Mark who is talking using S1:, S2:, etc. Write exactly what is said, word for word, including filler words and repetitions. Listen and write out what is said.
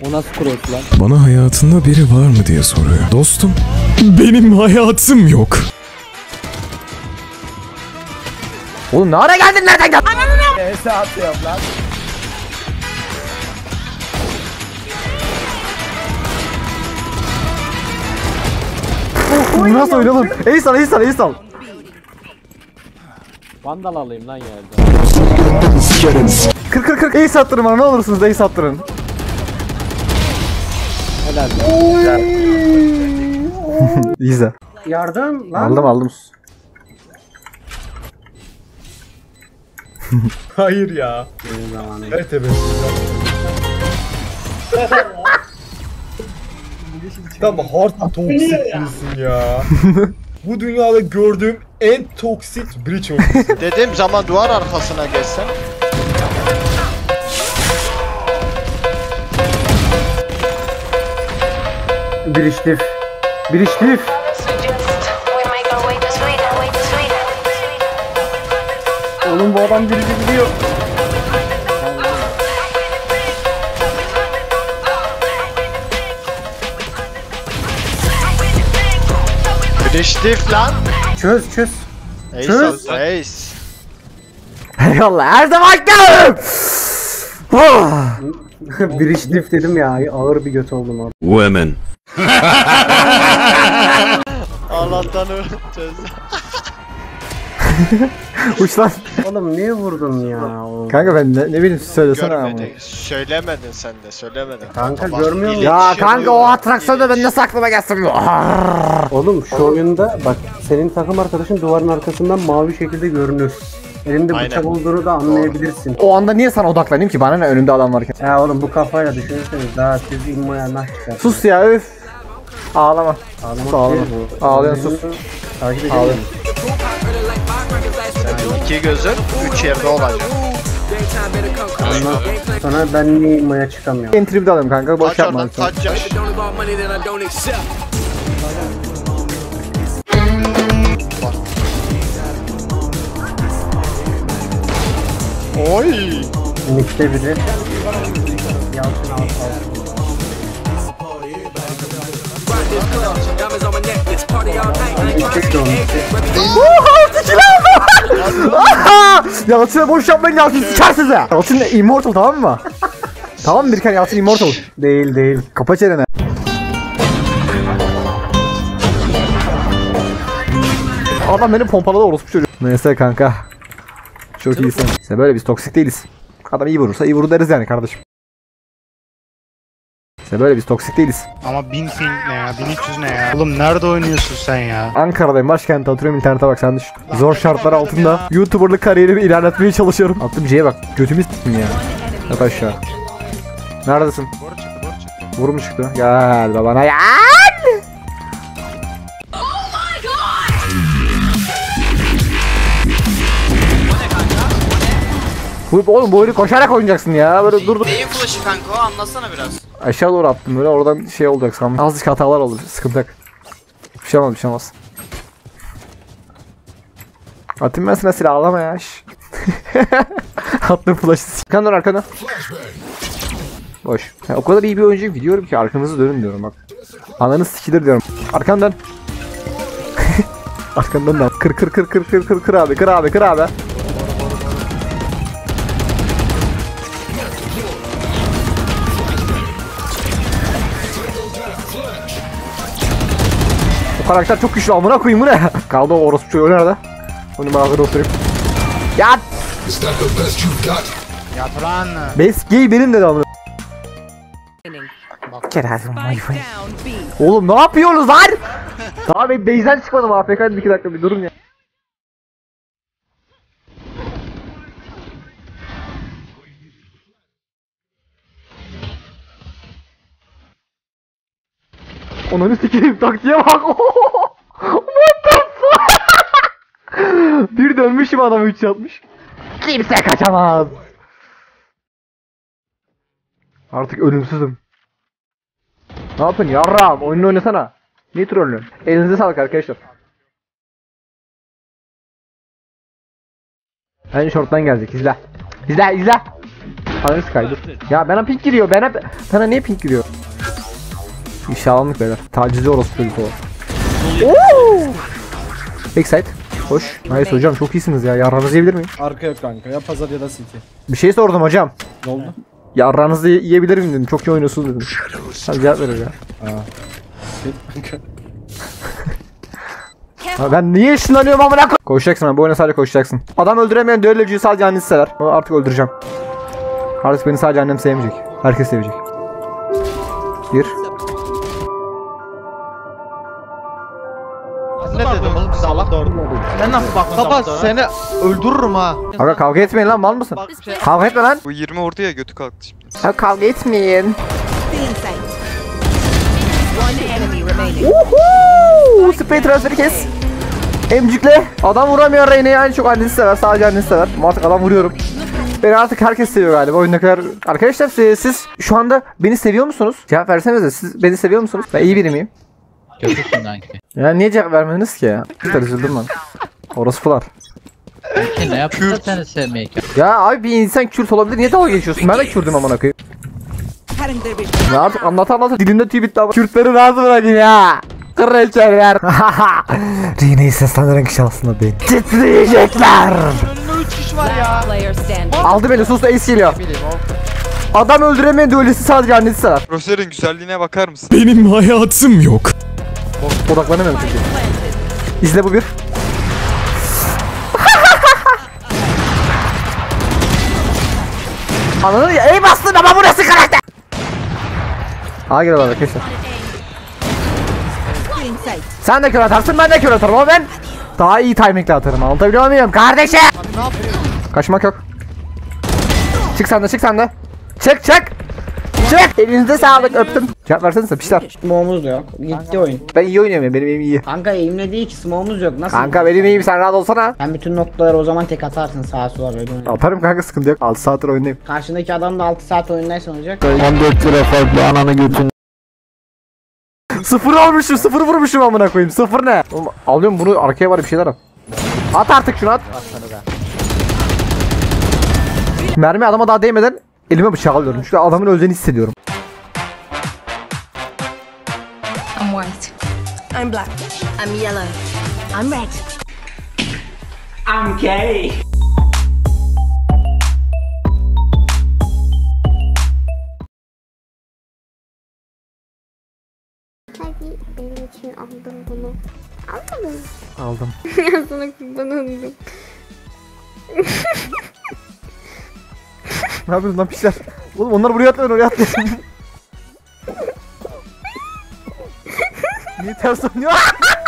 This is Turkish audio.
S1: Bu nasıl cross lan?
S2: Bana hayatında biri var mı diye soruyor. Dostum, benim hayatım yok.
S3: Oğlum ne ara geldin, nereden geldin?
S1: Neyse atıyorum lan.
S3: Bu nasıl oyun oğlum? Ace al, ace al, ace al.
S1: Vandal alayım lan yerde.
S3: Kır kır kır ace attırın bana, ne olursunuz ace attırın.
S1: Helal.
S3: İyize.
S1: Yardım lan.
S3: Aldım aldım.
S4: Hayır ya. Evet evet. Tamam, hard toksik diyorsun ya. Bu dünyada gördüğüm en toksik bridge oyuncusu.
S5: Dediğim zaman duvar arkasına geçsen.
S1: Bir işlif. Bir işlif. Oğlum bu adam birinci gidiyor.
S5: Briştif lan.
S1: Çöz çöz.
S5: Ace
S1: Çöz.
S5: al, ace.
S3: Eyvallah, her zaman geldim.
S1: Bir işlif dedim ya, ağır bir göt oldum abi.
S2: Women.
S5: Allah'tan çöz.
S3: Uç lan.
S1: Oğlum niye vurdun ya?
S3: Kanka ben ne, ne bileyim söylesene ama.
S5: Görmedin. Söylemedin sen de, söylemedin.
S1: Kanka
S5: Bak,
S1: görmüyor musun?
S3: Ya
S5: iletişim
S3: kanka o
S5: yok,
S3: atraksiyonda ben nasıl aklıma gelsin bu?
S1: Oğlum şu oyunda bak, senin takım arkadaşın duvarın arkasından mavi şekilde görünür. Elinde
S5: Aynen.
S1: bıçak olduğunu da anlayabilirsin.
S3: O anda niye sana odaklanayım ki, bana ne, önümde adam varken.
S1: Ya oğlum bu kafayla düşünürseniz daha siz immoya nah çıkar.
S3: Sus ya, öf. Ağlama.
S1: Ağlamak
S3: Ağlama.
S1: değil bu.
S3: Ağlayan sus.
S1: Takip
S3: Ağlama.
S1: edelim.
S5: Yani iki gözün üç yerde olacak.
S1: Ondan sonra ben niye immoya çıkamıyorum?
S3: Entry bir de alayım kanka, boş
S5: Kaç
S3: yapma
S5: oradan,
S3: lütfen.
S5: kaç yaş? Oy!
S1: Mikte biri. Yalçın al al. Mikte de o mikte.
S3: Yalçın'a boş yapmayın, Yalçın sıçar size. Yalçın immortal, tamam mı? Tamam mı Birkan, Yalçın immortal.
S1: Değil değil.
S3: Kapa çeneni. Adam beni pompaladı, orospu çocuğu. Neyse kanka. Çok iyisin. İşte böyle biz toksik değiliz. Adam iyi vurursa iyi vurur deriz yani kardeşim. İşte böyle biz toksik değiliz.
S6: Ama bin ping ne ya? bin üç yüz ne ya? Oğlum nerede oynuyorsun sen ya?
S3: Ankara'dayım, başkentte oturuyorum, internete bak sen düşün. Zor şartlar altında YouTuber'lık kariyerimi ilerletmeye çalışıyorum. Attım C'ye bak, götümü s**tim ya. Yat aşağı. Neredesin?
S6: Boru çıktı, boru çıktı.
S3: Vur mu çıktı? Gel babana gel. Bu, oğlum bu oyunu koşarak oynayacaksın ya. Böyle dur dur.
S7: Neyin flash'ı kanka o? Anlatsana biraz.
S3: Aşağı doğru attım böyle, oradan şey olacak sanırım. Azıcık hatalar olur, sıkıntı yok. Bir şey olmaz, bir şey olmaz. Atayım ben sana silah, ağlama ya. Attım flash'ı. Arkadan dön, arkadan. Boş. Ya, o kadar iyi bir oyuncuyum ki diyorum ki arkanızı dönün diyorum bak. Ananız sikilir diyorum. Arkandan. Arkandan da. Kır kır kır kır kır kır kır abi, kır abi, kır abi. O karakter çok güçlü, amına koyayım bu ne? Kaldı o orospu çocuğu nerede? Onu ben hazır oturayım. Yat!
S6: Yat lan.
S3: Base gay benim dedi amına. Get out of my face. Oğlum ne yapıyorsunuz lan? Daha ben base'den çıkmadım, A F K'ydım iki dakika, bir durun ya. Onları sikeyim, taktiğe bak. What the fuck? Bir dönmüşüm, adamı üç yapmış. Kimse kaçamaz. Artık ölümsüzüm. Ne yapıyorsun yarrağım? Oyunu oynasana. Niye trollüyorsun? Elinize sağlık arkadaşlar. En short'tan gelecek, izle. İzle izle. Ananı kaydı. Ya bana pink giriyor. Bana bana niye pink giriyor? İnşallah beyler. Tacizli orospu çocuk o. Backside. Hoş. Nice hocam çok iyisiniz ya. Yarranızı yiyebilir miyim?
S4: Arka yok kanka. Ya pazar ya da city.
S3: Bir şey sordum hocam.
S4: Ne oldu?
S3: Yarranızı yiyebilir miyim dedim. Çok iyi oynuyorsunuz dedim. Hadi cevap verir ya. Ha, ben niye ışınlanıyorum amına koy? Koşacaksın abi, bu oyuna sadece koşacaksın. Adam öldüremeyen düelleciyi sadece annesi sever. Ama artık öldüreceğim. Artık beni sadece annem sevmeyecek. Herkes sevecek. Bir.
S8: Ne dedim oğlum salak? Ben nasıl bak baba seni öldürürüm ha.
S3: Aga kavga etmeyin lan, mal mısın? Kavga etme lan.
S9: Bu yirmi vurdu ya, götü kalktı şimdi.
S3: Ha, kavga etmeyin. Uhu! Spray transferi kes. Emcikle. Adam vuramıyor Reyna'yı, yani çok annesi sever, sadece annesi sever. Ama artık adam vuruyorum. Beni artık herkes seviyor galiba. Oyun ne kadar... Arkadaşlar siz, siz şu anda beni seviyor musunuz? Cevap versenize, siz beni seviyor musunuz? Ben iyi biri miyim?
S10: Kötüsün sanki.
S3: Ya niye cevap vermediniz ki ya? Güzel üzüldüm ben. Orospular.
S10: Peki ne yaptın da seni sevmeyken?
S3: Ya abi bir insan Kürt olabilir, niye dalga geçiyorsun? Ben de Kürt'üm amına koyayım. Ya artık anlat anlat, dilimde tüy bitti ama Kürtleri rahat bırakın ya. Kraliçeler. Reyna'yı seslendiren kişi aslında ben. Titriyecekler.
S8: üç kişi var ya.
S3: Aldı beni, sus, ace geliyor. Adam öldüremeyen düellisi sadece annesi sever.
S9: Profesörün güzelliğine bakar mısın?
S2: Benim hayatım yok.
S3: Odaklanamıyorum çünkü. İzle bu bir. Anladın ya, ey bastın ama burası karakter. Aa geliyorlar arkadaşlar. Sen de kör atarsın, ben de kör atarım ama ben daha iyi timingle atarım, anlatabiliyor muyum kardeşim? Kaçmak yok. Çık sen de, çık sen de. Çık çık. Çık. Elinize sağlık, öptüm. Cevap versenize pişler.
S11: Smoke'umuz da yok. Gitti oyun.
S3: Ben iyi oynuyorum ya, benim eğim iyi.
S11: Kanka eğimle değil ki smoke'umuz yok. Nasıl?
S3: Kanka benim iyiyim, sen rahat olsana.
S11: Sen bütün noktaları o zaman tek atarsın sağa sola böyle.
S3: Atarım kanka, sıkıntı yok. altı saattir oyundayım.
S11: Karşındaki adam da altı saat oyundaysa olacak.
S3: on dört lira farklı ananı götün. Sıfır almışım, sıfır vurmuşum amına koyayım. Sıfır ne? Oğlum, alıyorum bunu, arkaya var bir şeyler at. At artık şunu, at. Mermi adama daha değmeden elime bıçağı alıyorum. Çünkü adamın öldüğünü hissediyorum.
S12: I'm white. I'm black. I'm yellow. I'm red. I'm gay.
S13: Hadi benim için aldım bunu. Aldın mı?
S3: Aldım.
S13: Ya sana kurban oldum.
S3: Ne yapıyorsun lan pişler? Oğlum onlar buraya atlayın, oraya atlayın. Niye ters oynuyor?